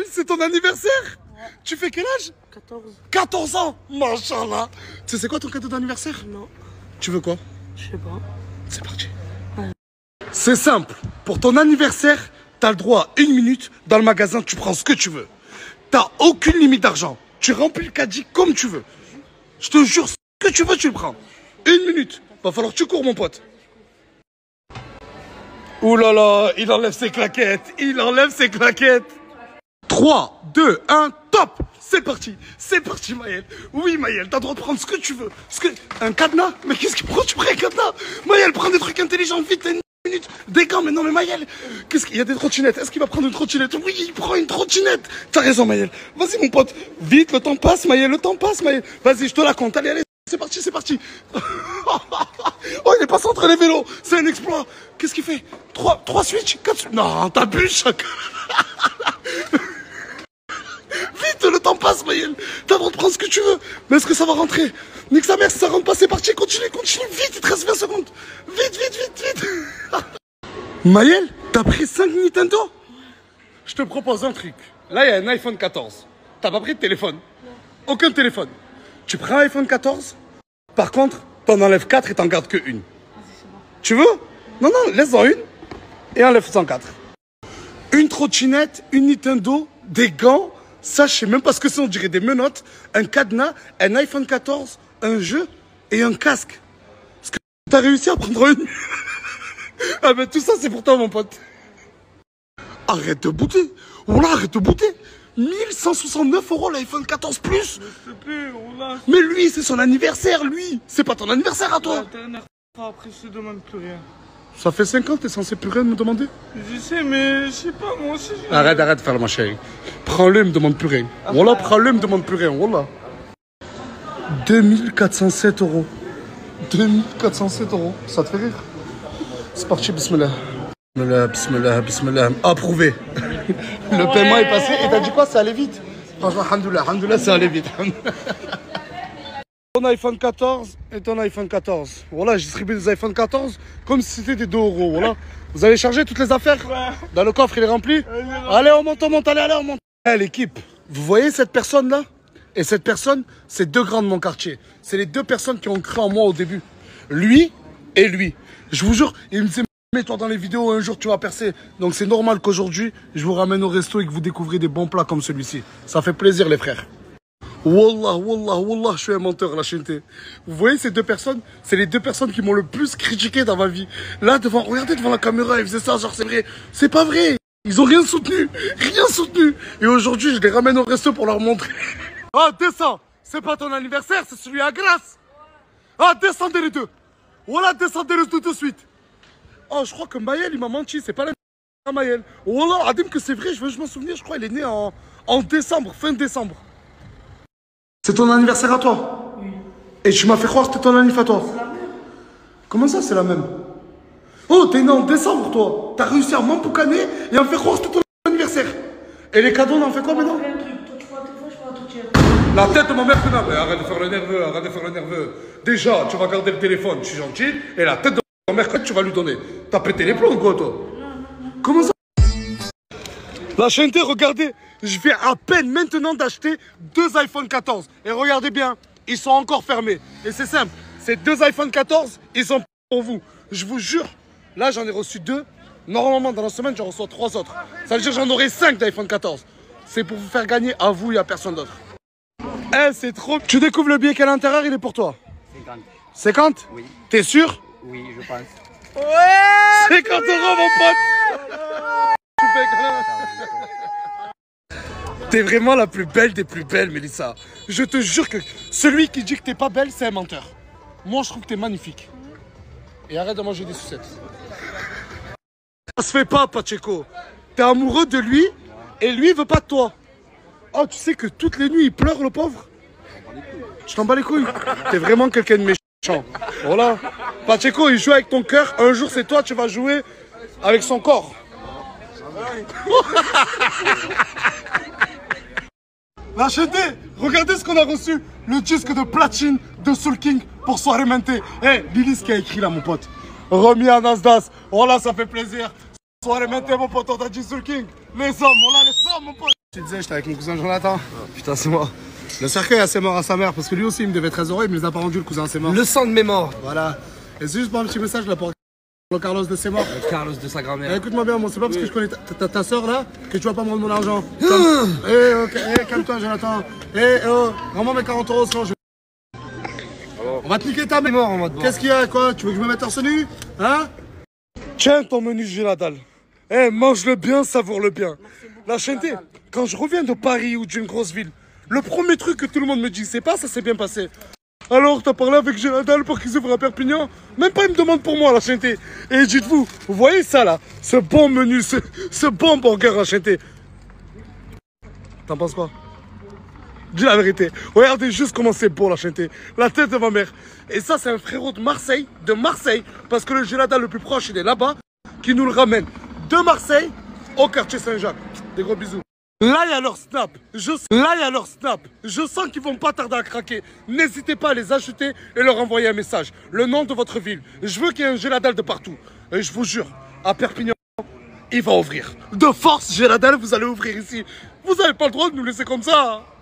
c'est ton anniversaire? Ouais. Tu fais quel âge? 14. 14 ans. Machallah. Tu sais c'est quoi ton cadeau d'anniversaire? Non. Tu veux quoi? Je sais pas. C'est parti. Ouais. C'est simple. Pour ton anniversaire, t'as le droit à 1 minute. Dans le magasin, tu prends ce que tu veux. T'as aucune limite d'argent. Tu remplis le caddie comme tu veux. Je te jure, ce que tu veux, tu le prends. 1 minute. Va falloir que tu cours, mon pote. Ouh là là, il enlève ses claquettes. Il enlève ses claquettes. 3, 2, 1, top. C'est parti, Maël. Oui, Maël, t'as le droit de prendre ce que tu veux. Un cadenas? Mais qu'est-ce qu'il prend? Tu prends un cadenas? Maël, prends des trucs intelligents, vite, t'as 1 minute. Des gants, mais non, mais Maël, qu'est-ce qu'il y a des trottinettes? Est-ce qu'il va prendre une trottinette? Oui, il prend une trottinette. T'as raison, Maël. Vas-y, mon pote. Vite, le temps passe, Maël, le temps passe, Maël. Vas-y, je te la compte. Allez, allez, c'est parti, c'est parti. Oh, il est passé entre les vélos. C'est un exploit. Qu'est-ce qu'il fait? 3 switch, 4 switch. Non, t'abuses, chaque. Vite, le temps passe, Maël. T'as le droit de prendre ce que tu veux. Mais est-ce que ça va rentrer? Nique sa mère, si ça rentre pas, c'est parti. Continue. Vite, il te reste 20 secondes. Vite. Maël, t'as pris 5 Nintendo? Je te propose un truc. Là, il y a un iPhone 14. T'as pas pris de téléphone? Aucun téléphone. Tu prends un iPhone 14. Par contre, t'en enlèves 4 et t'en gardes que une. Tu veux? Non, laisse-en une. Et enlève-en 4. Une trottinette, une Nintendo, des gants. Ça, je sais même pas ce que c'est, on dirait des menottes, un cadenas, un iPhone 14, un jeu et un casque. Est-ce que t'as réussi à prendre une? Ah ben tout ça, c'est pour toi, mon pote. Arrête de bouder. Voilà, arrête de bouder. 1169 € l'iPhone 14 Plus. Mais lui, c'est son anniversaire, lui. C'est pas ton anniversaire à toi. La dernière fois, après, je te demande plus rien. Ça fait 5 ans, t'es censé plus rien me demander? Je sais, mais je sais pas, moi aussi. Arrête de faire ma chérie. Prends-le, me demande plus rien. Voilà, prends-le, me demande plus rien. Voilà. 2407 €. 2407 €. Ça te fait rire? C'est parti, bismillah. Bismillah. Approuvé. Le paiement est passé. Et t'as dit quoi? Ça allait vite. Franchement, alhamdoulilah, ça allait vite. Ton iPhone 14 et ton iPhone 14. Voilà, je distribue des iPhone 14 comme si c'était des 2 €. Voilà. Vous allez charger toutes les affaires? Dans le coffre, il est rempli? Allez, on monte, allez, on monte. Hey, l'équipe, vous voyez cette personne-là? Et cette personne, c'est 2 grands de mon quartier. C'est les 2 personnes qui ont cru en moi au début. Lui et lui. Je vous jure, il me disait, mets-toi dans les vidéos, un jour tu vas percer. Donc c'est normal qu'aujourd'hui, je vous ramène au resto et que vous découvrez des bons plats comme celui-ci. Ça fait plaisir, les frères. Wallah, je suis un menteur, la chaîneté. Vous voyez ces 2 personnes? C'est les 2 personnes qui m'ont le plus critiqué dans ma vie. Là, regardez devant la caméra, ils faisaient ça, genre c'est vrai. C'est pas vrai. Ils ont rien soutenu. Et aujourd'hui, je les ramène au resto pour leur montrer. Ah, descends. C'est pas ton anniversaire, c'est celui à Grasse. Ah, descendez les 2. Voilà, descendez les 2 de suite. Oh, je crois que Maël, il m'a menti. C'est pas la Maël. Wallah, Adim, que c'est vrai, je m'en souvenir. Je crois qu'il est né en décembre, fin décembre. C'est ton anniversaire à toi? Oui. Et tu m'as fait croire que c'était ton anniversaire à toi? C'est la même. Comment ça, c'est la même? Oh, t'es né en décembre, toi. T'as réussi à m'emboucaner et à me faire croire que c'était ton anniversaire. Et les cadeaux, on en fait quoi maintenant? Fais un truc. Toi, tu prends un téléphone, je prends un truc. La tête de ma mère, mais arrête de faire le nerveux, Déjà, tu vas garder le téléphone, je suis gentil. Et la tête de ma mère, tu vas lui donner. T'as pété les plombs, quoi, toi? Non. Comment ça? La chaîneté, regardez, je viens à peine maintenant d'acheter 2 iPhone 14. Et regardez bien, ils sont encore fermés. Et c'est simple, ces 2 iPhone 14, ils sont pour vous. Je vous jure, là j'en ai reçu 2. Normalement, dans la semaine, j'en reçois 3 autres. Ça veut dire que j'en aurai 5 d'iPhone 14. C'est pour vous faire gagner à vous et à personne d'autre. Eh, c'est trop... Tu découvres le billet qu'à l'intérieur, il est pour toi. 50. 50? Oui. T'es sûr? Oui, je pense. Ouais! 50 € mon pote. Tu fais quand même... T'es vraiment la plus belle des plus belles, Mélissa. Je te jure que celui qui dit que t'es pas belle, c'est un menteur. Moi, je trouve que t'es magnifique. Et arrête de manger des sucettes. Ça se fait pas, Pacheco. T'es amoureux de lui et lui, il veut pas de toi. Oh, tu sais que toutes les nuits, il pleure, le pauvre? Je t'en bats les couilles. T'es vraiment quelqu'un de méchant. Voilà. Pacheco, il joue avec ton cœur. Un jour, c'est toi, tu vas jouer avec son corps. La chaîneté, regardez ce qu'on a reçu. Le disque de platine de Soul King pour Soirée Mentée. Eh, Billy, ce qui a écrit là, mon pote. Remis à Nasdaq. Voilà, ça fait plaisir. Soirée Mentée, mon pote, on t'a dit Soul King. Les hommes, voilà les hommes, mon pote. disais, j'étais avec mon cousin Jonathan. Putain, c'est moi. Le cercueil a ses morts à sa mère parce que lui aussi il me devait 13 €, il me les a pas rendus, le cousin c'est mort. Le sang de mes morts. Voilà. Et c'est juste pour un petit message là pour Carlos de ses morts. Carlos de sa grand-mère. Écoute-moi bien, moi c'est pas parce que je connais ta soeur là que tu vas pas me rendre mon argent. Calme-toi Jonathan. Rends-moi mes 40 € sinon je... On va te niquer ta mémoire en mode. Qu'est-ce qu'il y a quoi? Tu veux que je me mette torse nu? Hein? Tiens ton menu Géladal. Mange-le bien, savoure-le bien. La chaîneté, quand je reviens de Paris ou d'une grosse ville, le premier truc que tout le monde me dit, c'est pas ça s'est bien passé. Alors, t'as parlé avec Géladal pour qu'ils ouvrent à Perpignan? Même pas, il me demande pour moi, la chaîneté. Et dites-vous, vous voyez ça là? Ce bon menu, ce bon burger, la chaîneté. T'en penses quoi? Dis la vérité. Regardez juste comment c'est beau, la chaîneté. La tête de ma mère. Et ça, c'est un frérot de Marseille, parce que le Géladal le plus proche, il est là-bas, qui nous le ramène de Marseille au quartier Saint-Jacques. Des gros bisous. Là, il y a leur snap. Je sens qu'ils vont pas tarder à craquer. N'hésitez pas à les acheter et leur envoyer un message. Le nom de votre ville. Je veux qu'il y ait un Géladal de partout. Et je vous jure, à Perpignan, il va ouvrir. De force, Géladal, vous allez ouvrir ici. Vous n'avez pas le droit de nous laisser comme ça.